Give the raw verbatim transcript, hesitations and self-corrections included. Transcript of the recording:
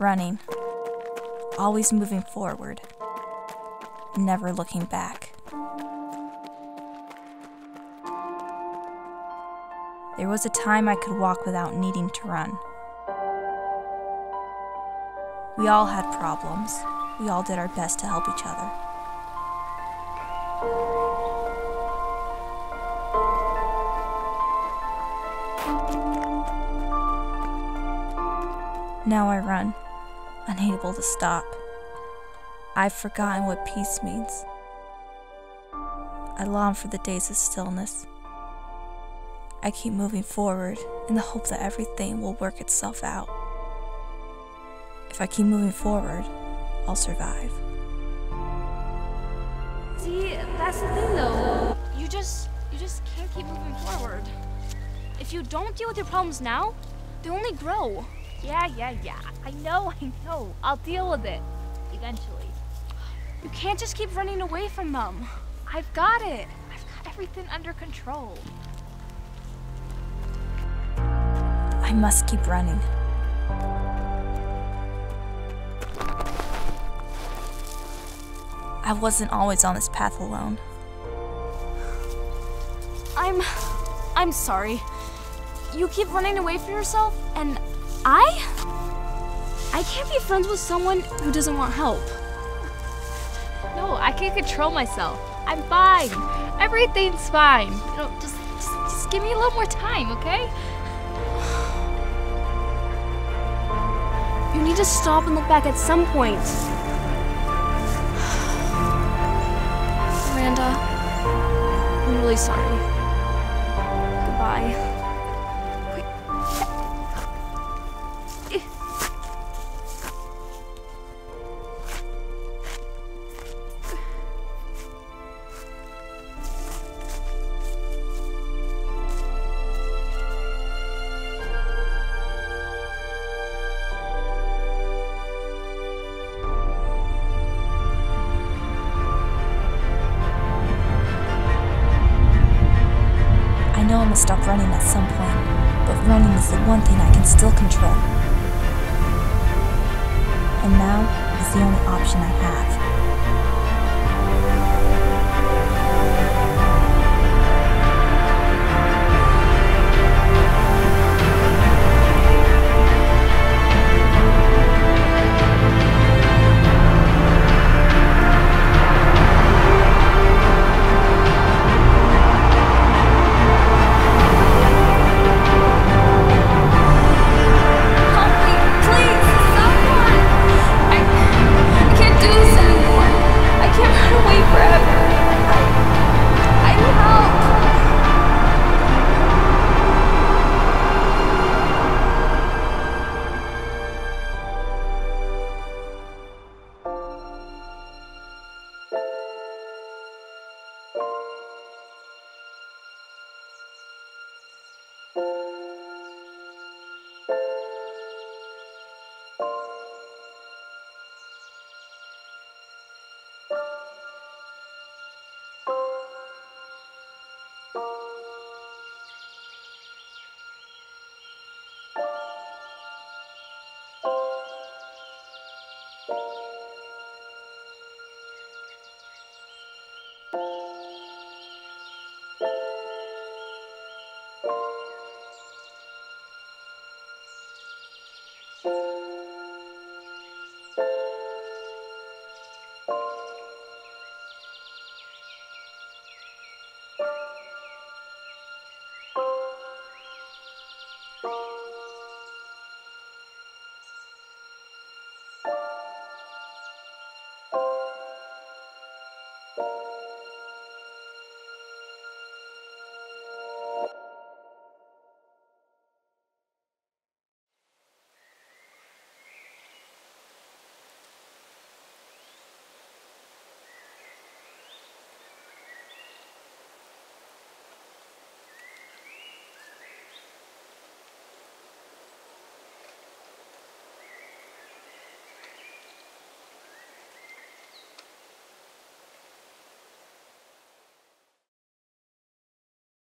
running, always moving forward, never looking back. There was a time I could walk without needing to run. We all had problems. We all did our best to help each other. Now I run, unable to stop. I've forgotten what peace means. I long for the days of stillness. I keep moving forward in the hope that everything will work itself out. If I keep moving forward, I'll survive. See, that's the thing though. You just, you just can't keep moving forward. If you don't deal with your problems now, they only grow. Yeah, yeah, yeah. I know, I know. I'll deal with it. Eventually. You can't just keep running away from them. I've got it. I've got everything under control. I must keep running. I wasn't always on this path alone. I'm... I'm sorry. You keep running away from yourself, and I... I can't be friends with someone who doesn't want help. No, I can't control myself. I'm fine. Everything's fine. You know, just, just, just give me a little more time, okay? You need to stop and look back at some point. Miranda, I'm really sorry. Goodbye. I know I must stop running at some point, but running is the one thing I can still control. And now is the only option I have.